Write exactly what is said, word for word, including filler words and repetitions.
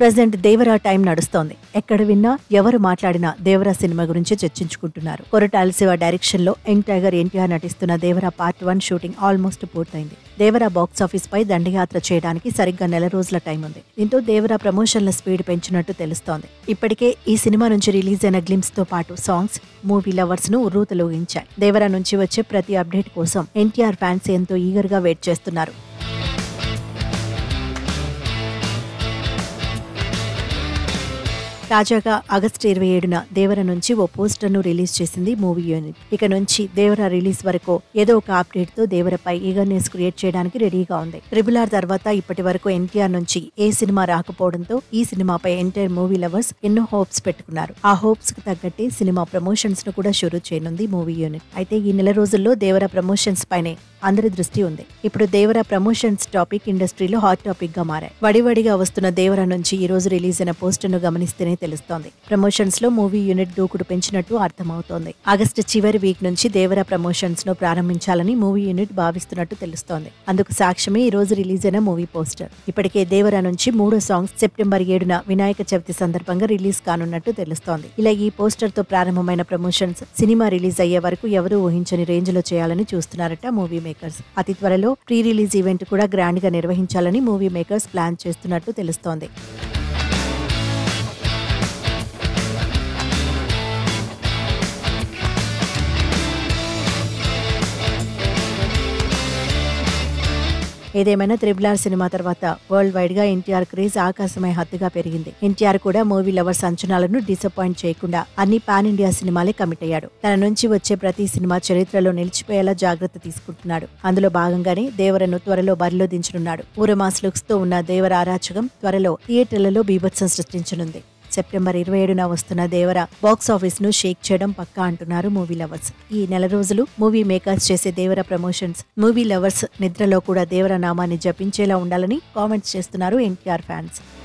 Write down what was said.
Present Devara time నడుస్తోంది. ఎక్కడ విన్నా ఎవరు మాట్లాడినా దేవరా సినిమా గురించి చర్చించుకుంటున్నారు. కొరటాల శివ డైరెక్షన్ లో యంగ్ టైగర్ ఎన్టీఆర్ నటిస్తున్న Devara part one shooting almost పూర్తయింది. దేవరా బాక్సాఫీస్ పై దండయాత్ర చేయడానికి సరిగ్గా నెల రోజుల టైం ఉంది. దీంతో దేవరా ప్రమోషన్ల స్పీడ్ పెంచినట్టు తెలుస్తోంది. ఇప్పటికే ఈ సినిమా నుంచి రిలీజ్ అయిన గ్లిమ్స్ తో పాటు సాంగ్స్ మూవీ లవర్స్ ను ఉర్రూతలూగించాయి. దేవరా నుంచి వచ్చే ప్రతి అప్డేట్ కోసం ఎన్టీఆర్ ఫ్యాన్స్ ఎంతో ఈగర్ గా వెయిట్ చేస్తున్నారు. తాజాగా ఆగస్టు ఇరవై ఏడున దేవర నుంచి ఓ పోస్టర్ ను రిలీజ్ చేసింది మూవీ యూనిట్. ఇక నుంచి దేవర రిలీజ్ వరకు ఏదో ఒక అప్డేట్ తో దేవరపై ఈగర్నెస్ క్రియేట్ చేయడానికి రెడీగా ఉంది. ట్రిపుల్ ఆర్ తర్వాత ఇప్పటి వరకు ఎన్టీఆర్ నుంచి ఏ సినిమా రాకపోవడంతో ఈ సినిమాపై ఎంటైర్ మూవీ లవర్స్ ఎన్నో హోప్స్ పెట్టుకున్నారు. ఆ హోప్స్ కి తగ్గట్టే సినిమా ప్రమోషన్స్ ను కూడా షురూ చేయనుంది మూవీ యూనిట్. అయితే ఈ నెల రోజుల్లో దేవర ప్రమోషన్స్ పైనే అందరి దృష్టి ఉంది. ఇప్పుడు దేవర ప్రమోషన్స్ టాపిక్ ఇండస్ట్రీలో హాట్ టాపిక్ గా మారాయి. వడివడిగా వస్తున్న దేవర నుంచి ఈ రోజు రిలీజ్ అయిన పోస్టర్ ను గమనిస్తేనే తెలుస్తోంది. ప్రమోషన్స్ లో మూవీ యూనిట్ దూకుడు పెంచినట్టు అర్థమవుతోంది. ఆగస్టు చివరి వీక్ నుంచి దేవర ప్రమోషన్స్ ను ప్రారంభించాలని మూవీ యూనిట్ భావిస్తున్నట్టు తెలుస్తోంది. అందుకు సాక్ష్యమే ఈ రోజు రిలీజ్ అయిన మూవీ పోస్టర్. ఇప్పటికే దేవర నుంచి మూడో సాంగ్ సెప్టెంబర్ ఏడున వినాయక చవితి సందర్భంగా రిలీజ్ కానున్నట్టు తెలుస్తోంది. ఇలా ఈ పోస్టర్ తో ప్రారంభమైన ప్రమోషన్స్ సినిమా రిలీజ్ అయ్యే వరకు ఎవరూ ఊహించని రేంజ్ లో చేయాలని చూస్తున్నారట మూవీ మేకర్స్. అతి త్వరలో ప్రీ రిలీజ్ ఈవెంట్ కూడా గ్రాండ్ గా నిర్వహించాలని మూవీ మేకర్స్ ప్లాన్ చేస్తున్నట్టు తెలుస్తోంది. ఏదేమైనా త్రిబుల్ ఆర్ సినిమా తర్వాత వరల్డ్ వైడ్ గా ఎన్టీఆర్ క్రేజ్ ఆకాశమై హద్దుగా పెరిగింది. ఎన్టీఆర్ కూడా మూవీ లవర్స్ అంచనాలను డిసప్పాయింట్ చేయకుండా అన్ని పాన్ ఇండియా సినిమాలే కమిట్ అయ్యాడు. తన నుంచి వచ్చే ప్రతి సినిమా చరిత్రలో నిలిచిపోయేలా జాగ్రత్త తీసుకుంటున్నాడు. అందులో భాగంగానే దేవరను త్వరలో బరిలో దించనున్నాడు. ఊరమాస్ లుక్స్ తో ఉన్న దేవర అరాచకం త్వరలో థియేటర్లలో బీభత్సం సృష్టించనుంది. సెప్టెంబర్ ఇరవై ఏడున వస్తున్న దేవర బాక్స్ ఆఫీస్ ను షేక్ చేయడం పక్కా అంటున్నారు మూవీ లవర్స్. ఈ నెల రోజులు మూవీ మేకర్స్ చేసే దేవర ప్రమోషన్స్ మూవీ లవర్స్ నిద్రలో కూడా దేవర నామాన్ని జపించేలా ఉండాలని కామెంట్స్ చేస్తున్నారు ఎన్టీఆర్ ఫ్యాన్స్.